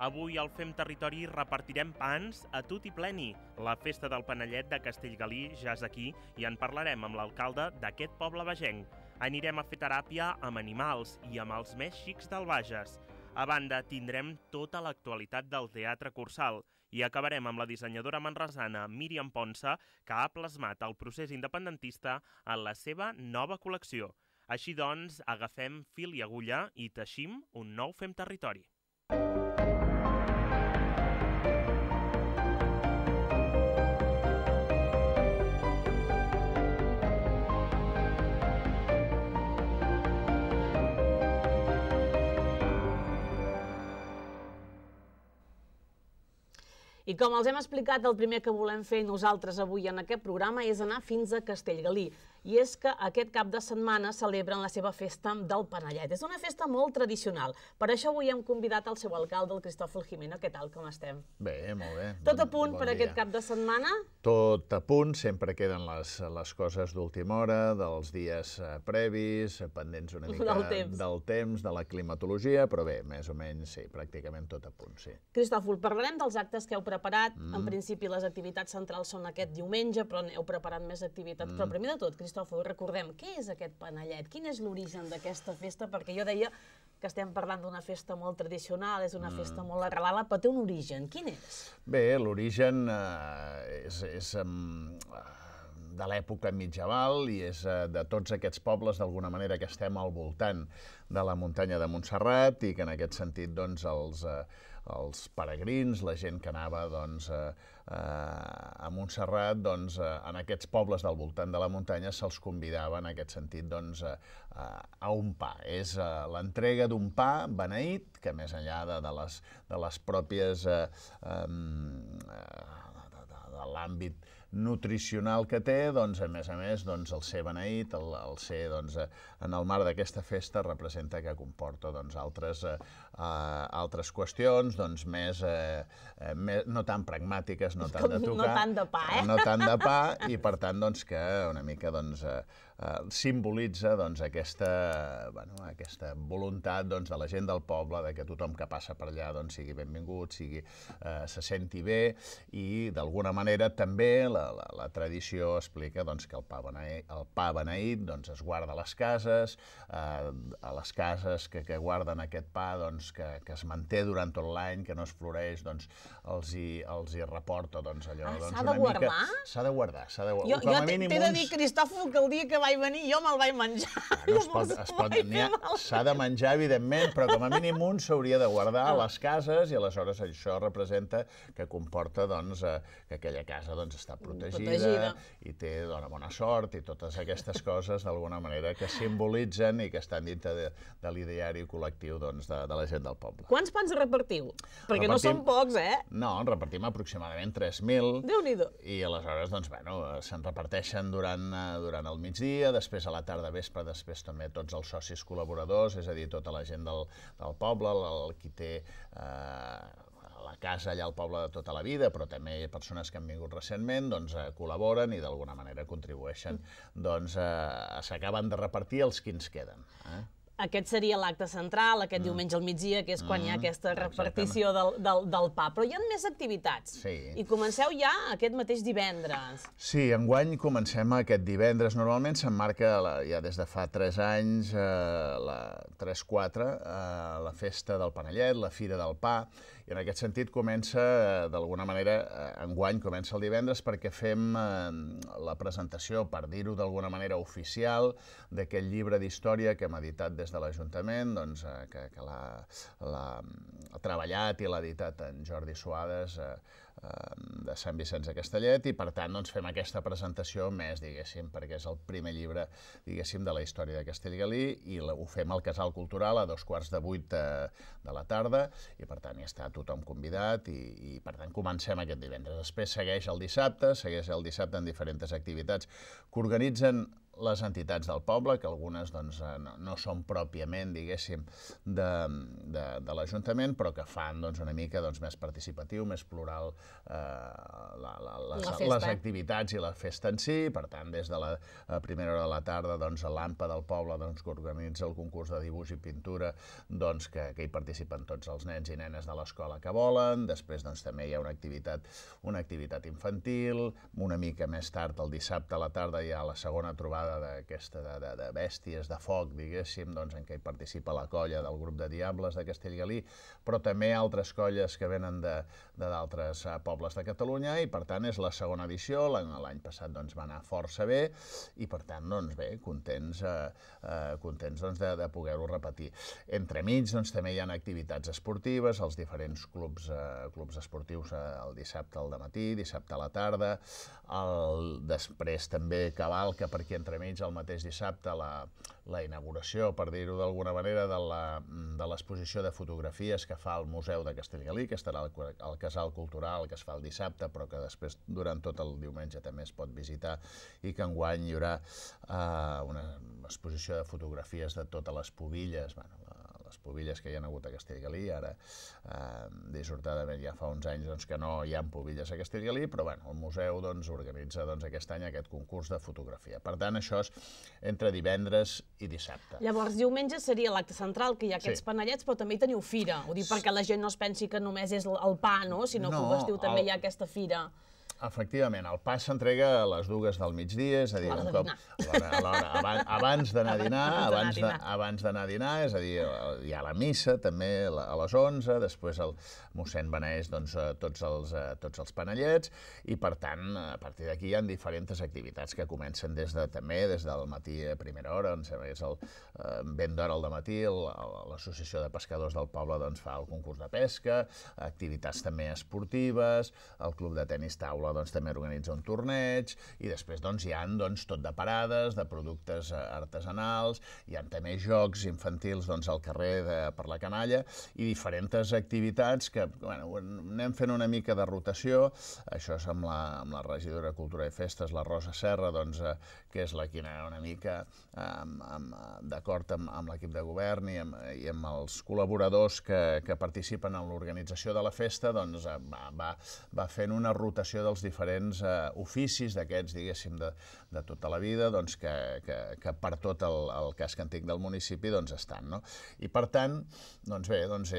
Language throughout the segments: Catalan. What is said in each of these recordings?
Avui al Fem Territori repartirem pans a tut i pleni. La festa del Panellet de Castellgalí ja és aquí i en parlarem amb l'alcalde d'aquest poble bagenc. Anirem a fer teràpia amb animals i amb els més xics del Bages. A banda, tindrem tota l'actualitat del Teatre Cursal i acabarem amb la dissenyadora manresana Míriam Ponsa, que ha plasmat el procés independentista en la seva nova col·lecció. Així doncs, agafem fil i agulla i teixim un nou Fem Territori. I com els hem explicat, el primer que volem fer nosaltres avui en aquest programa és anar fins a Castellgalí. I és que aquest cap de setmana celebren la seva festa del Panellet. És una festa molt tradicional. Per això avui hem convidat el seu alcalde, el Cristòfol Gimeno. Què tal, com estem? Bé, molt bé. Tot a punt per aquest cap de setmana? Tot a punt, sempre queden les coses d'última hora, dels dies previs, pendents una mica del temps, de la climatologia, però bé, més o menys, sí, pràcticament tot a punt, sí. Cristòfol, parlarem dels actes que heu preparat. En principi, les activitats centrals són aquest diumenge, però heu preparat més activitats. Però primer de tot, Cristòfol, recordem, què és aquest Panellet? Quin és l'origen d'aquesta festa? Perquè jo deia que estem parlant d'una festa molt tradicional, és una festa molt arrelada, però té un origen. Quin és? Bé, l'origen és de l'època mitjaval i és de tots aquests pobles, d'alguna manera, que estem al voltant de la muntanya de Montserrat i que en aquest sentit, doncs, els peregrins, la gent que anava a Montserrat, doncs, en aquests pobles del voltant de la muntanya se'ls convidava en aquest sentit a un pa. És l'entrega d'un pa beneït que més enllà de les pròpies de l'àmbit nutricional que té, doncs, a més, el ser beneït, el ser en el marc d'aquesta festa representa que comporta altres qüestions no tan pragmàtiques, no tant de tocar. No tant de pa, No tant de pa, i per tant que una mica simbolitza aquesta voluntat de la gent del poble, de que tothom que passa per allà sigui benvingut, se senti bé, i d'alguna manera també la tradició explica que el pa beneït es guarda a les cases, que guarden aquest pa que es manté durant tot l'any, que no es floreix, els hi reporta allò. S'ha de guardar? S'ha de guardar. Jo t'he de dir, Cristòfol, que el dia que vaig venir jo me'l vaig menjar. S'ha de menjar, evidentment, però com a mínim un s'hauria de guardar a les cases i aleshores això representa que comporta que aquella casa està protegida i té bona sort i totes aquestes coses d'alguna manera que simbolitzen i que estan dintre de l'ideari col·lectiu de la gent del poble. Quants pans repartiu? Perquè no són pocs, eh? No, en repartim aproximadament 3.000. Déu-n'hi-do. I aleshores, se'n reparteixen durant el migdia, després a la tarda vespre, després també tots els socis col·laboradors, és a dir, tota la gent del poble, qui té la casa allà al poble de tota la vida, però també persones que han vingut recentment, col·laboren i d'alguna manera contribueixen. S'acaben de repartir els que ens queden. Aquest seria l'acte central, aquest diumenge al migdia, que és quan hi ha aquesta repartició del pa. Però hi ha més activitats. Sí. I comenceu ja aquest mateix divendres. Sí, enguany comencem aquest divendres. Normalment s'emmarca ja des de fa 3 anys, 3-4, la festa del Panellet, la Fira del Pa, i en aquest sentit comença, d'alguna manera, enguany comença el divendres perquè fem la presentació, per dir-ho d'alguna manera oficial, d'aquest llibre d'història que hem editat des de l'Ajuntament, que l'ha treballat i l'ha editat en Jordi Suades de Sant Vicenç de Castellet, i per tant fem aquesta presentació més, diguéssim, perquè és el primer llibre, diguéssim, de la història de Castellgalí, i ho fem al Casal Cultural a 7:15 de la tarda, i per tant hi està tothom convidat, i per tant comencem aquest divendres. Després segueix el dissabte en diferents activitats que organitzen les entitats del poble, que algunes no són pròpiament, diguéssim, de l'Ajuntament, però que fan una mica més participatiu, més plural les activitats i la festa en si. Per tant, des de la primera hora de la tarda, l'AMPA del poble, que organitza el concurs de dibuix i pintura, que hi participen tots els nens i nenes de l'escola que volen. Després també hi ha una activitat infantil. Una mica més tard, el dissabte a la tarda, hi ha la segona trobada d'aquesta de bèsties de foc, diguéssim, en què hi participa la colla del grup de Diables de Castellgalí, però també altres colles que venen d'altres pobles de Catalunya, i per tant és la segona edició. L'any passat va anar força bé i per tant, bé, contents de poder-ho repetir. Entremig també hi ha activitats esportives, els diferents clubs esportius el dissabte al dematí, dissabte a la tarda, després també cavalca per aquí entremig el mateix dissabte la inauguració, per dir-ho d'alguna manera, de l'exposició de fotografies que fa el Museu de Castellgalí, que estarà al Casal Cultural, que es fa el dissabte, però que després durant tot el diumenge també es pot visitar, i que enguany hi haurà una exposició de fotografies de totes les pobilles, les pobilles que hi ha hagut a Castellgalí. Ara, dissortadament, ja fa uns anys que no hi ha pobilles a Castellgalí, però el museu organitza aquest any aquest concurs de fotografia. Per tant, això és entre divendres i dissabte. Llavors, diumenge seria l'acte central, que hi ha aquests panellets, però també hi teniu fira. Ho dic perquè la gent no es pensi que només és el pa, sinó que ho vestiu també hi ha aquesta fira. Efectivament, el pa s'entrega a les 2 del migdia, és a dir, abans d'anar a dinar, és a dir, hi ha la missa també a les 11, després el mossèn beneix tots els panellets, i per tant, a partir d'aquí hi ha diferents activitats que comencen també des del matí a primera hora, és ben d'hora al dematí, l'associació de pescadors del poble fa el concurs de pesca, activitats també esportives, el club de tenis taula també organitza un torneig, i després hi ha tot de parades, de productes artesanals, hi ha també jocs infantils al carrer per la canalla, i diferents activitats que anem fent una mica de rotació. Això és amb la regidora de Cultura i Festes, la Rosa Serra, que és la que una mica d'acord amb l'equip de govern i amb els col·laboradors que participen en l'organització de la festa, va fent una rotació dels diferents oficis d'aquests, diguéssim, de tota la vida, que per tot el casc antic del municipi estan. I per tant, bé,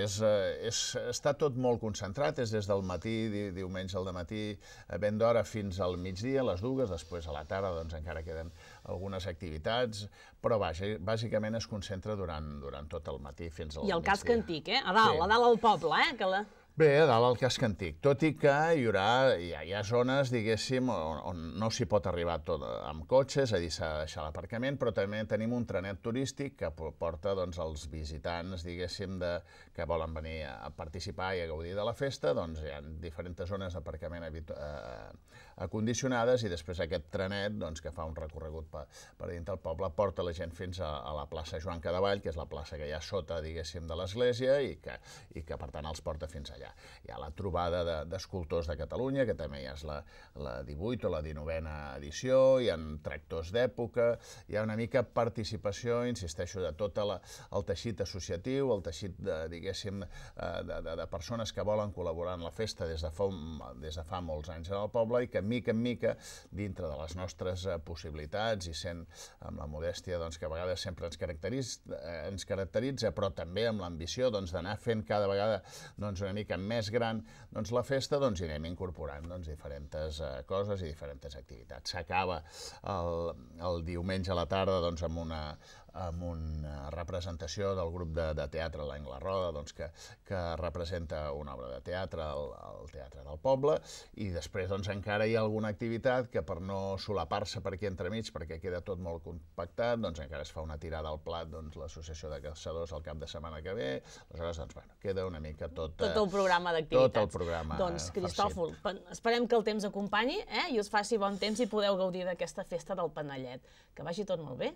està tot molt concentrat, és des del matí, diumenge al dematí, ben d'hora fins al migdia, a les 2, després a la tarda encara queden algunes activitats, però bàsicament es concentra durant tot el matí fins al migdia. I el casc antic, a dalt al poble, Bé, a dalt al casc antic, tot i que hi ha zones, diguéssim, on no s'hi pot arribar tot amb cotxe, és a dir, s'ha de deixar l'aparcament, però també tenim un trenet turístic que porta els visitants, diguéssim, que volen venir a participar i a gaudir de la festa. Hi ha diferents zones d'aparcament acondicionades, i després aquest trenet, que fa un recorregut per dins del poble, porta la gent fins a la plaça Joan Cadavall, que és la plaça que hi ha sota, diguéssim, de l'església, i que per tant els porta fins allà. Hi ha la trobada d'escultors de Catalunya, que també ja és la 18 o la 19a edició, hi ha tractors d'època, hi ha una mica participació, insisteixo, de tot el teixit associatiu, el teixit, diguéssim, de persones que volen col·laborar en la festa des de fa molts anys al poble, i que mica en mica, dintre de les nostres possibilitats, i sent amb la modèstia que a vegades sempre ens caracteritza, però també amb l'ambició d'anar fent cada vegada una mica més gran la festa, hi anem incorporant diferents coses i diferents activitats. S'acaba el diumenge a la tarda amb una representació del grup de teatre l'Angle Roda, que representa una obra de teatre al Teatre del Poble, i després encara hi ha alguna activitat que, per no solapar-se per aquí entremig, perquè queda tot molt compactat, encara es fa una tirada al plat l'Associació de Caçadors el cap de setmana que ve. Aleshores, queda una mica tot el programa d'activitats. Tot el programa Doncs, Cristòfol, esperem que el temps acompanyi i us faci bon temps i podeu gaudir d'aquesta festa del Panellet. Que vagi tot molt bé.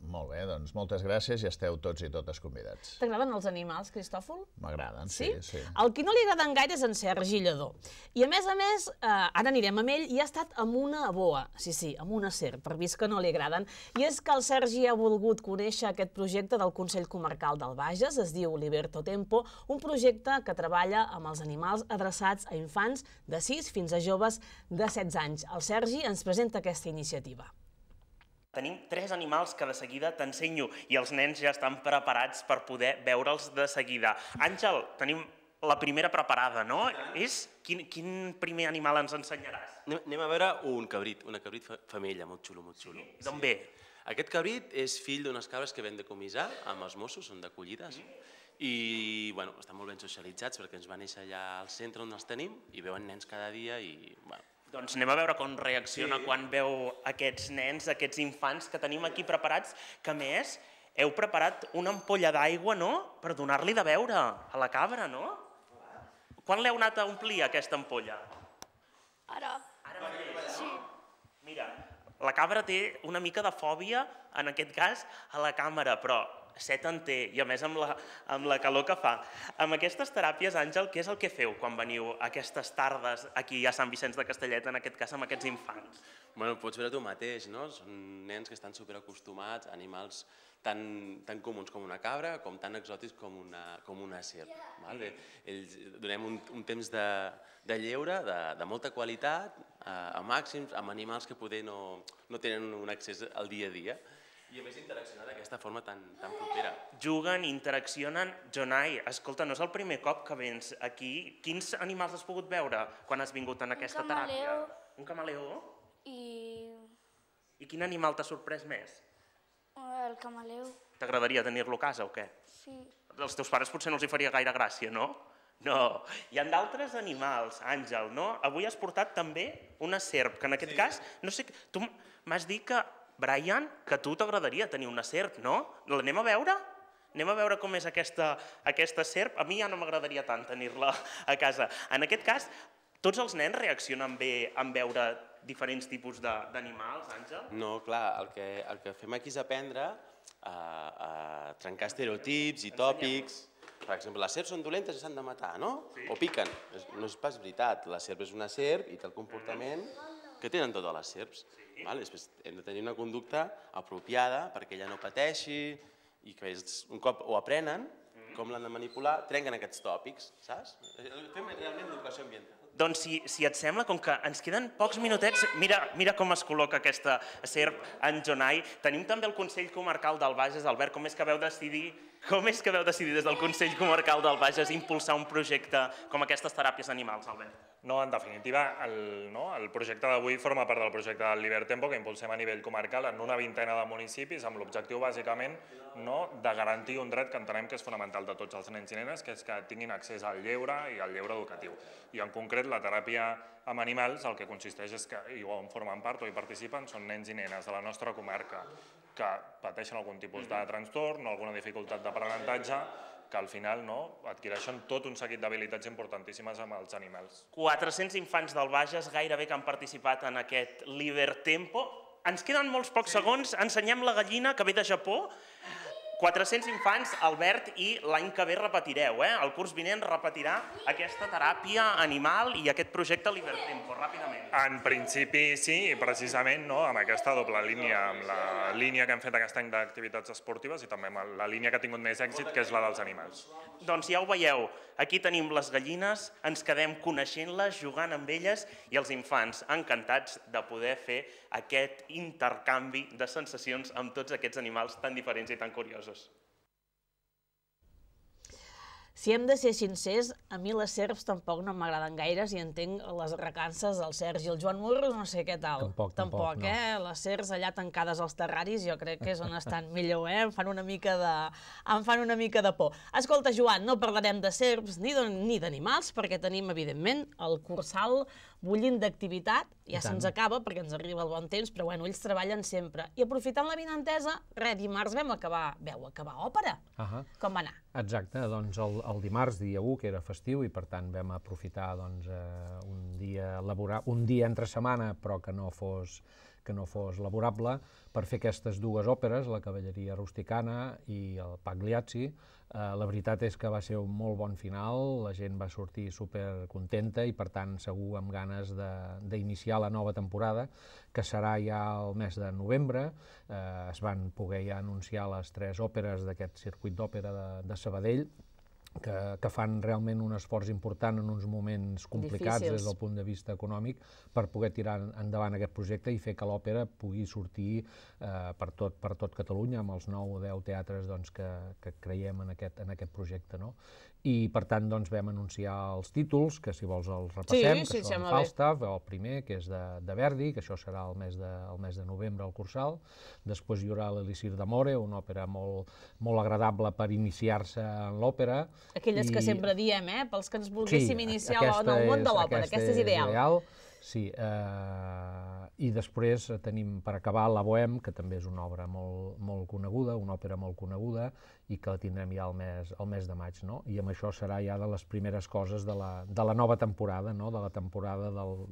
Molt bé, doncs moltes gràcies i esteu tots i totes convidats. T'agraden els animals, Cristòfol? M'agraden, sí. El qui no li agraden gaire és en Sergi Lledó. I a més, ara anirem amb ell i ha estat amb una boa, sí, amb una serp, per vist que no li agraden. I és que el Sergi ha volgut conèixer aquest projecte del Consell Comarcal del Bages, es diu Liberto Tempo, un projecte que treballa amb els animals adreçats a infants de 6 fins a joves de 16 anys. El Sergi ens presenta aquesta iniciativa. Tenim 3 animals que de seguida t'ensenyo i els nens ja estan preparats per poder veure'ls de seguida. Àngel, tenim la primera preparada, no? Quin primer animal ens ensenyaràs? Anem a veure un cabrit femella, molt xulo, molt xulo. D'on ve? Aquest cabrit és fill d'unes cabres que vam decomissar amb els Mossos, són d'acollides. I, bueno, estan molt ben socialitzats perquè ens va néixer allà al centre on els tenim i veuen nens cada dia i, bueno... Doncs anem a veure com reacciona quan veu aquests nens, aquests infants que tenim aquí preparats, que a més heu preparat una ampolla d'aigua, no?, per donar-li de beure a la cabra, no? Quan l'heu anat a omplir, aquesta ampolla? Ara. Ara mateix? Sí. Mira, la cabra té una mica de fòbia, en aquest cas, a la càmera, però set en té, i a més amb la calor que fa. Amb aquestes teràpies, Àngel, què és el que feu quan veniu aquestes tardes aquí a Sant Vicenç de Castellet, en aquest cas amb aquests infants? Bueno, pots veure tu mateix, no? Són nens que estan superacostumats a animals tan comuns com una cabra, com tan exòtics com una serp. Ells donem un temps de lleure, de molta qualitat, a màxims, amb animals que poder no tenen un accés al dia a dia. I a més interaccionar d'aquesta forma tan propera. Juguen, interaccionen. Jonai, escolta, no és el primer cop que vens aquí. Quins animals has pogut veure quan has vingut en aquesta teràpia? Un camaleó. I quin animal t'ha sorprès més? El camaleó. T'agradaria tenir-lo a casa o què? Sí. Els teus pares potser no els hi faria gaire gràcia, no? No. Hi ha d'altres animals, Àngel, no? Avui has portat també una serp, que en aquest cas, no sé, tu m'has dit que Brian, que a tu t'agradaria tenir una serp, no? L'anem a veure? Anem a veure com és aquesta serp. A mi ja no m'agradaria tant tenir-la a casa. En aquest cas, tots els nens reaccionen bé en veure diferents tipus d'animals, Àngel? No, clar, el que fem aquí és aprendre a trencar estereotips i tòpics. Per exemple, les serps són dolentes i s'han de matar, no? O piquen. No és pas veritat. La serp és una serp i té el comportament que tenen totes les serps. Després hem de tenir una conducta apropiada perquè ella no pateixi i que un cop ho aprenen, com l'han de manipular, trenquen aquests tòpics, saps? Fem realment l'educació ambiental. Doncs si et sembla, com que ens queden pocs minutets, mira com es col·loca aquesta serp en Jonai. Tenim també el Consell Comarcal del Bages. Albert, com és que veu decidir des del Consell Comarcal del Bages impulsar un projecte com aquestes teràpies animals, Albert? No, en definitiva, el projecte d'avui forma part del projecte del Libertempo que impulsem a nivell comarcal en una vintena de municipis amb l'objectiu, bàsicament, de garantir un dret que entenem que és fonamental de tots els nens i nenes, que és que tinguin accés al lleure i al lleure educatiu. I en concret, la teràpia amb animals el que consisteix és que, i on formen part o hi participen, són nens i nenes de la nostra comarca que pateixen algun tipus de trastorn o alguna dificultat d'aprenentatge, que al final adquireixen tot un seguit d'habilitats importantíssimes amb els animals. 400 infants del Bages gairebé que han participat en aquest Libertempo. Ens queden molts pocs segons, ensenyem la gallina que ve de Japó. 400 infants, Albert, i l'any que ve repetireu, el curs vinent repetirà aquesta teràpia animal i aquest projecte Libertempo, ràpidament. En principi sí, i precisament amb aquesta doble línia, amb la línia que hem fet aquest any d'activitats esportives i també amb la línia que ha tingut més èxit, que és la dels animals. Doncs ja ho veieu, aquí tenim les gallines, ens quedem coneixent-les, jugant amb elles i els infants encantats de poder fer aquest intercanvi de sensacions amb tots aquests animals tan diferents i tan curiosos. Si hem de ser sincers, a mi les serps tampoc no m'agraden gaire i entenc les recances del Sergi. El Joan Morros no sé què tal. Tampoc, no. Les serps allà tancades als terraris jo crec que és on estan millor, Em fan una mica de por. Escolta, Joan, no parlarem de serps ni d'animals perquè tenim, evidentment, el Cursal bullint d'activitat. Ja se'ns acaba perquè ens arriba el bon temps, però bueno, ells treballen sempre. I aprofitant l'avinentesa, dimarts vau acabar òpera. Com va anar? Exacte, doncs el dimarts, dia 1, que era festiu, i per tant vam aprofitar un dia entre setmana, però que no fos que no fos laborable, per fer aquestes dues òperes, la Cavalleria Rusticana i el Pagliacci. La veritat és que va ser un molt bon final, la gent va sortir supercontenta i per tant segur amb ganes d'iniciar la nova temporada, que serà ja el mes de novembre. Es van poder ja anunciar les 3 òperes d'aquest circuit d'òpera de Sabadell, que fan realment un esforç important en uns moments complicats des del punt de vista econòmic per poder tirar endavant aquest projecte i fer que l'òpera pugui sortir per tot Catalunya amb els 9 o 10 teatres que creiem en aquest projecte. I per tant vam anunciar els títols, que si vols els repassem, que són Falstaff, el primer, que és de Verdi, que això serà el mes de novembre al Cursal. Després hi haurà l'Elisir d'Amore, una òpera molt agradable per iniciar-se en l'òpera. Aquelles que sempre diem, pels que ens volguéssim iniciar en el món de l'òpera, aquesta és ideal. Sí, i després tenim per acabar La Bohème, que també és una obra molt coneguda, una òpera molt coneguda, i que la tindrem ja al mes de maig, i amb això serà ja de les primeres coses de la nova temporada, de la temporada del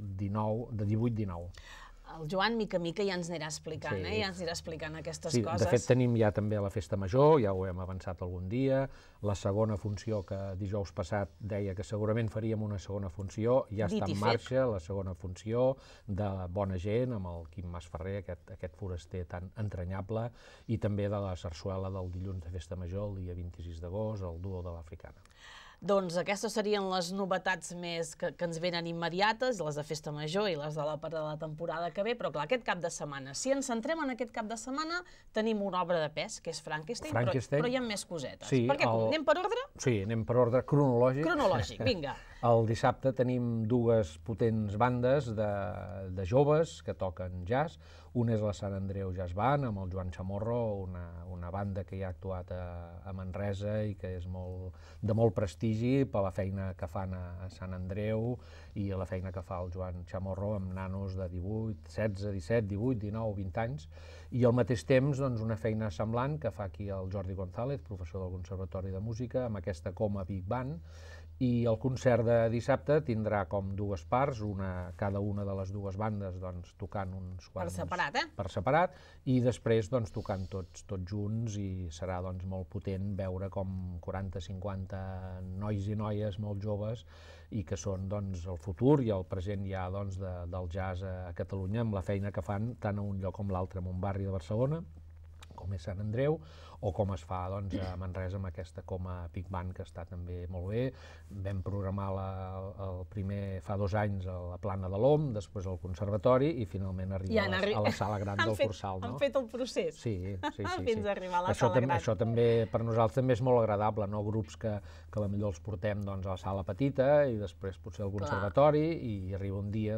18-19. El Joan, mica en mica, ja ens anirà explicant, ja ens anirà explicant aquestes coses. De fet, tenim ja també la Festa Major, ja ho hem avançat algun dia, la segona funció que dijous passat deia que segurament faríem una segona funció, ja està en marxa la segona funció de Bona Gent, amb el Quim Masferrer, aquest foraster tan entranyable, i també de la sarsuela del dilluns de Festa Major, el dia 26 d'agost, el duo de l'Africana. Doncs aquestes serien les novetats més que ens venen immediates, les de Festa Major i les de l'òpera de la temporada que ve, però clar, aquest cap de setmana. Si ens centrem en aquest cap de setmana, tenim una obra de pes, que és Frankenstein, però hi ha més cosetes. Per què? Anem per ordre? Sí, anem per ordre cronològic. Cronològic, vinga. El dissabte tenim dues potents bandes de joves que toquen jazz. Una és la Sant Andreu Jazz Band, amb el Joan Chamorro, una banda que ja ha actuat a Manresa i que és de molt prestigi per la feina que fan a Sant Andreu i la feina que fa el Joan Chamorro amb nanos de 18, 16, 17, 18, 19, 20 anys. I al mateix temps una feina semblant que fa aquí el Jordi González, professor del Conservatori de Música, amb aquesta Coma Big Band. I el concert de dissabte tindrà com dues parts, cada una de les dues bandes tocant uns quants... Per separat, Per separat, i després tocant tots junts, i serà molt potent veure com 40-50 nois i noies molt joves i que són el futur i el present ja del jazz a Catalunya, amb la feina que fan tant a un lloc com l'altre, en un barri de Barcelona, com és Sant Andreu, o com es fa a Manresa amb aquesta Coma Big Band, que està també molt bé. Vam programar el primer fa 2 anys a la Plana de l'Om, després al Conservatori, i finalment arribar a la Sala Gran del Cursal. Han fet el procés. Sí. Fins a arribar a la Sala Gran. Això també per nosaltres també és molt agradable, grups que potser els portem a la Sala Petita i després potser al Conservatori, i arriba un dia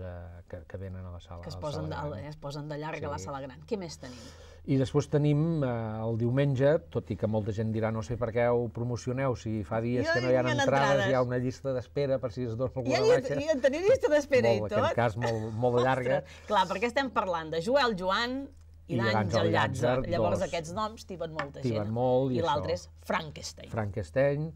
que venen a la Sala Gran. Que es posen de llarg a la Sala Gran. Què més tenim? I després tenim el diumenge, tot i que molta gent dirà no sé per què ho promocioneu, si fa dies que no hi ha entrades, hi ha una llista d'espera per si es dona alguna baixa. I en teniu llista d'espera i tot? En aquest cas molt llarga. Clar, perquè estem parlant de Joel Joan i d'Àngel Llàtzer. Llavors aquests noms tiben molta gent. Tiben molt. I l'altre és Frankenstein. Frankenstein.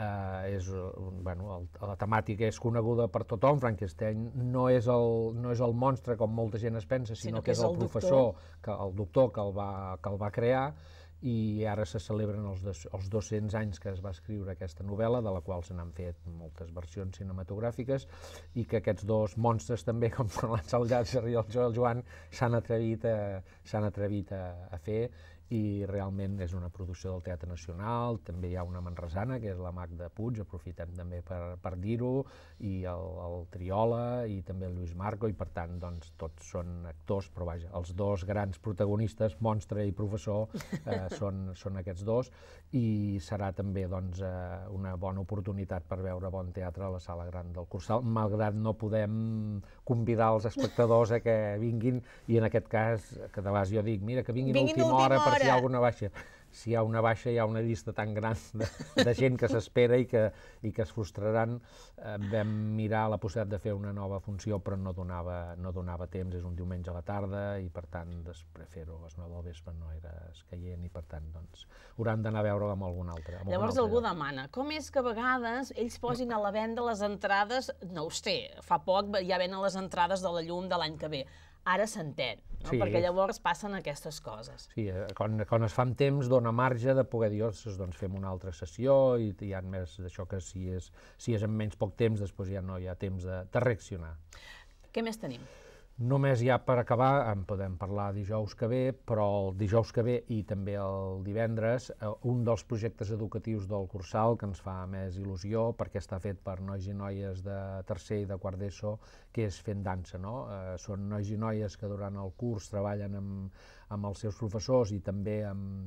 La temàtica és coneguda per tothom. Frankenstein no és el monstre com molta gent es pensa, sinó que és el professor, el doctor que el va crear, i ara se celebren els 200 anys que es va escriure aquesta novel·la, de la qual se n'han fet moltes versions cinematogràfiques, i que aquests dos monstres també, com l'Àngel Llàtzer i el Joel Joan, s'han atrevit a fer, i realment és una producció del Teatre Nacional. També hi ha una manresana, que és la Magda Puig, aprofitem també per dir-ho, i el Triola, i també el Lluís Marco, i per tant tots són actors, però vaja, els dos grans protagonistes, monstre i professor, són aquests dos, i serà també una bona oportunitat per veure bon teatre a la Sala Gran del Cursal, malgrat no podem convidar els espectadors a que vinguin, i en aquest cas, que de vegades jo dic, mira, que vinguin a última hora per si hi ha alguna baixa. Si hi ha una baixa, hi ha una llista tan gran de gent que s'espera i que es frustraran. Vam mirar la possibilitat de fer una nova funció, però no donava temps, és un diumenge a la tarda, i per tant, després fer-ho a les 9 del vespre no era escaient, i per tant, hauran d'anar a veure-ho amb algun altre. Llavors algú demana, com és que a vegades ells posin a la venda les entrades, no ho sé, fa poc ja venen les entrades de la llum de l'any que ve. ara s'entén, perquè llavors passen aquestes coses. Sí, quan es fa amb temps dona marge de poder dir, doncs fem una altra sessió i hi ha més d'això que si és en menys poc temps després ja no hi ha temps de reaccionar. Què més tenim? Només ja per acabar, en podem parlar dijous que ve, però el dijous que ve i també el divendres, un dels projectes educatius del Cursal que ens fa més il·lusió, perquè està fet per nois i noies de tercer i de quart d'ESO, que és fent dansa, no? Són nois i noies que durant el curs treballen amb els seus professors i també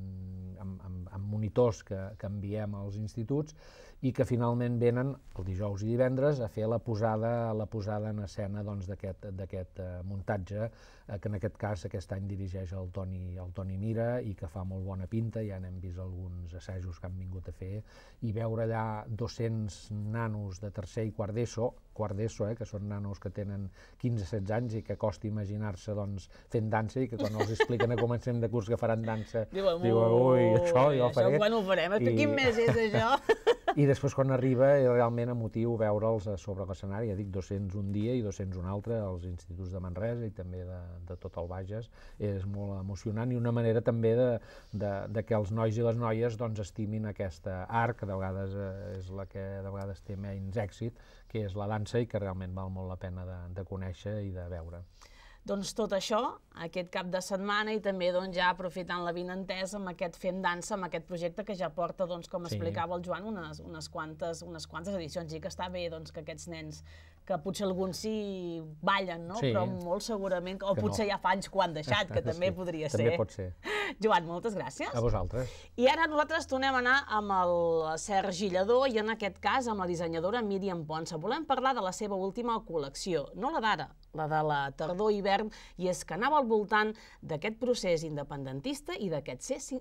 amb monitors que enviem als instituts i que finalment venen el dijous i divendres a fer la posada en escena d'aquest muntatge que en aquest cas aquest any dirigeix el Toni Mira i que fa molt bona pinta, ja n'hem vist alguns assajos que han vingut a fer i veure allà 200 nanos de tercer i quart d'ESO, que són nanos que tenen 15-16 anys i que costa imaginar-se fent dansa i que quan els expliquen a començament de curs que faran dansa diuen, ui, això jo ho faré. Això quan ho farem? Quin mes és això? I després quan arriba realment emotiu veure'ls sobre l'escenari, ja dic 200 un dia i 200 un altre als instituts de Manresa i també de tot el Bages, és molt emocionant i una manera també de que els nois i les noies estimin aquesta art que de vegades és la que de vegades té menys èxit, que és la dansa i que realment val molt la pena de conèixer i de veure. Doncs tot això, aquest cap de setmana i també ja aprofitant la vinentesa amb aquest Fem Dansa, amb aquest projecte que ja porta, com explicava el Joan, unes quantes edicions i que està bé que aquests nens, que potser alguns sí ballen, però molt segurament, o potser ja fa anys que ho han deixat, que també podria ser. També pot ser. Joan, moltes gràcies. A vosaltres. I ara nosaltres tornem a anar amb el Sergi Lledó i en aquest cas amb la dissenyadora Míriam Ponsa. Volem parlar de la seva última col·lecció, no la d'ara, la de la tardor-hivern, i és que anava al voltant d'aquest procés independentista i d'aquest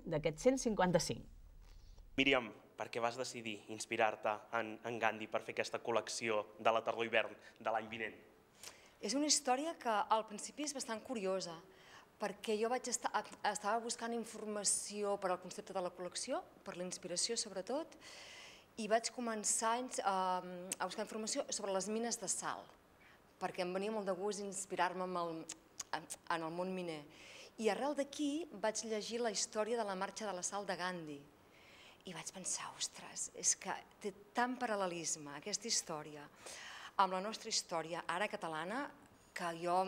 155. Míriam, per què vas decidir inspirar-te en Gandhi per fer aquesta col·lecció de la tardor-hivern de l'any vinent? És una història que al principi és bastant curiosa, perquè jo estava buscant informació per al concepte de la col·lecció, per la inspiració sobretot, i vaig començar a buscar informació sobre les mines de sal, perquè em venia molt de gust inspirar-me en el món miner. I arrel d'aquí vaig llegir la història de la marxa de la sal de Gandhi. I vaig pensar, ostres, és que té tant paral·lelisme aquesta història amb la nostra història ara catalana que jo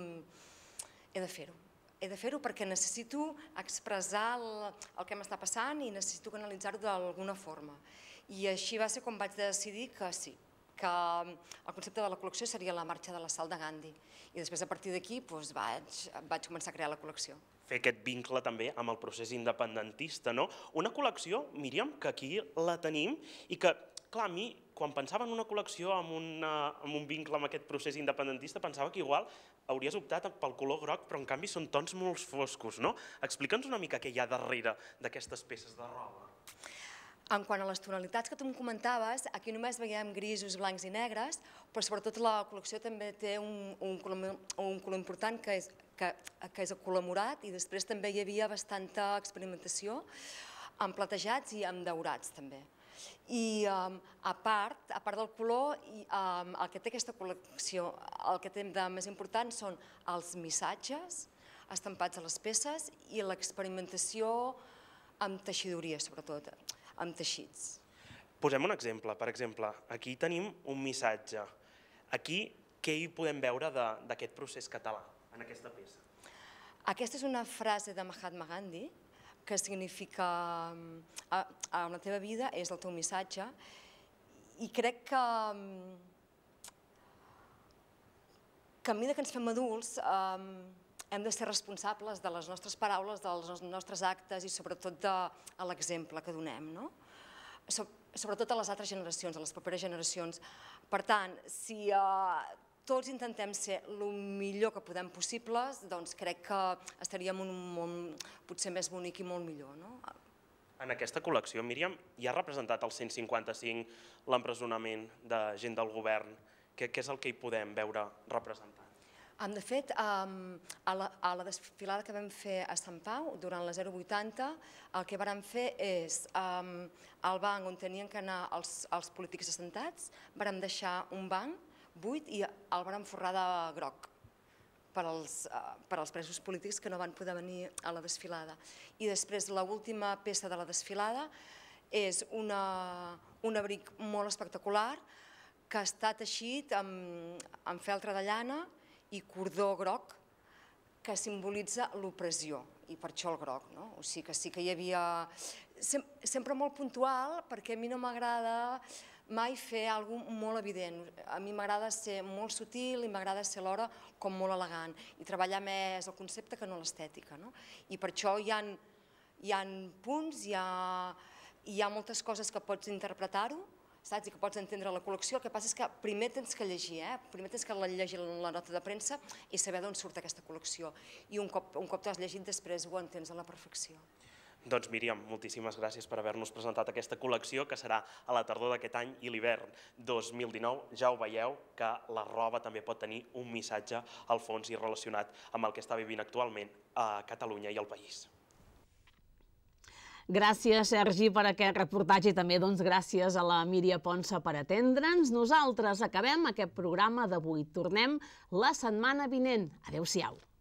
he de fer-ho. He de fer-ho perquè necessito expressar el que m'està passant i necessito canalitzar-ho d'alguna forma. I així va ser com vaig decidir que sí, que el concepte de la col·lecció seria la marxa de la sal de Gandhi. I després a partir d'aquí vaig començar a crear la col·lecció. Fer aquest vincle també amb el procés independentista, no? Una col·lecció, Míriam, que aquí la tenim i que, clar, a mi, quan pensava en una col·lecció amb un vincle amb aquest procés independentista, pensava que igual hauries optat pel color groc, però en canvi són tons molt foscos, no? Explica'ns una mica què hi ha darrere d'aquestes peces de roba. En quant a les tonalitats que tu em comentaves, aquí només veiem grisos, blancs i negres, però sobretot la col·lecció també té un color important que és el color morat i després també hi havia bastanta experimentació amb platejats i amb daurats també. I a part del color, el que té aquesta col·lecció, el que té de més important són els missatges estampats a les peces i l'experimentació amb teixidoria, sobretot, amb teixits. Posem un exemple. Per exemple, aquí tenim un missatge. Aquí, què hi podem veure d'aquest procés català, en aquesta peça? Aquesta és una frase de Mahatma Gandhi que significa en la teva vida és el teu missatge i crec que a mesura que ens fem adults hem de ser responsables de les nostres paraules, dels nostres actes i sobretot de l'exemple que donem, no? Sobretot a les altres generacions, a les properes generacions. Per tant, si tots intentem ser el millor que podem possibles, doncs crec que estaríem en un món potser més bonic i molt millor, no? En aquesta col·lecció, Míriam, hi ha representat el 155, l'empresonament de gent del govern. Què és el que hi podem veure representat? De fet, a la desfilada que vam fer a Sant Pau, durant la 080, el que vàrem fer és, al banc on tenien que anar els polítics assentats, vàrem deixar un banc buit i el vàrem forrar de groc, per als presos polítics que no van poder venir a la desfilada. I després l'última peça de la desfilada és un abric molt espectacular que ha estat teixit amb feltre de llana i cordó groc que simbolitza l'opressió, i per això el groc. O sigui que sí que hi havia... Sempre molt puntual, perquè a mi no m'agrada mai fer alguna cosa molt evident. A mi m'agrada ser molt sutil i m'agrada ser alhora com molt elegant i treballar més el concepte que no l'estètica. I per això hi ha punts, hi ha moltes coses que pots interpretar-ho, saps? I que pots entendre la col·lecció. El que passa és que primer tens que llegir, primer tens que llegir la nota de premsa i saber d'on surt aquesta col·lecció. I un cop t'has llegit, després ho entens a la perfecció. Doncs Míriam, moltíssimes gràcies per haver-nos presentat aquesta col·lecció que serà a la tardor d'aquest any i l'hivern 2019. Ja ho veieu que la roba també pot tenir un missatge al fons i relacionat amb el que està vivint actualment a Catalunya i al país. Gràcies, Sergi, per aquest reportatge i també gràcies a la Míriam Ponsa per atendre'ns. Nosaltres acabem aquest programa d'avui. Tornem la setmana vinent. Adéu-siau.